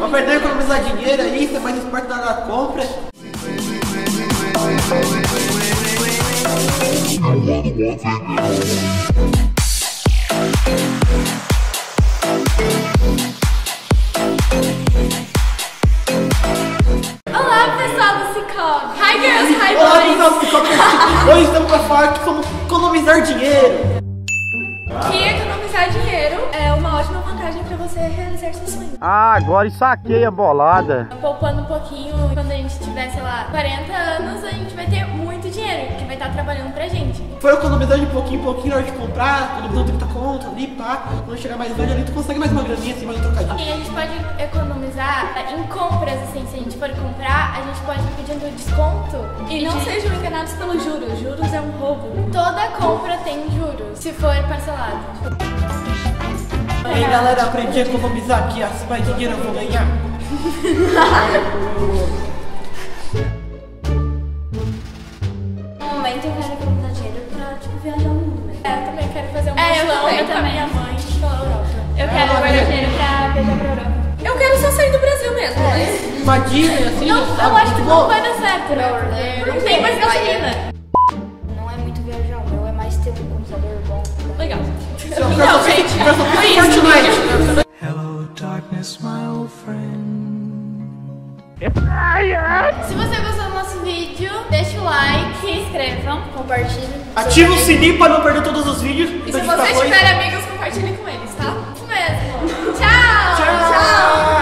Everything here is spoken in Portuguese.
Aprender a economizar dinheiro aí, ser mais esperto na compra. Olá, pessoal do Cicobi. Hi girls, hi boys. Olá, pessoal do Cicobi. Hoje estamos para falar que como economizar dinheiro. Que economizar dinheiro é uma ótima vantagem para você realizar seus sonhos. Ah, agora saquei a bolada. Poupando um pouquinho, quando a gente tiver, sei lá, 40 anos, a gente vai ter muito dinheiro, que vai estar trabalhando pra gente. Foi economizando de pouquinho em pouquinho na hora de comprar, economizando 30 conto ali, pá. Quando chegar mais velho ali, tu consegue mais uma graninha assim, mais um trocadinho. E a gente pode economizar em compras, assim, se a gente for comprar, a gente pode ir pedindo desconto. E não sejam enganados pelos juros. Juros é um roubo. Toda compra tem juros, se for parcelado. E aí galera, aprendi a economizar aqui, se mais dinheiro eu vou ganhar. No momento eu quero economizar dinheiro pra, tipo, viajar o mundo mesmo. Eu também quero fazer um eu mochilão também, com a minha mãe pela Europa. Eu quero guardar dinheiro pra viajar pra Europa. Eu quero só sair do Brasil mesmo, mas... Uma Disney assim, Não, eu acho que não vai dar certo, né? Não tem mais gasolina. Não é muito viajar, o meu é mais ter um computador bom. Legal. Então, gente, foi isso. Hello, darkness, my old friend. Se você gostou do nosso vídeo, deixa o like, se inscrevam, compartilhem. Ativa o sininho para não perder todos os vídeos. E se você tiver amigos, compartilhe com eles, tá? Isso mesmo. Tchau! Tchau!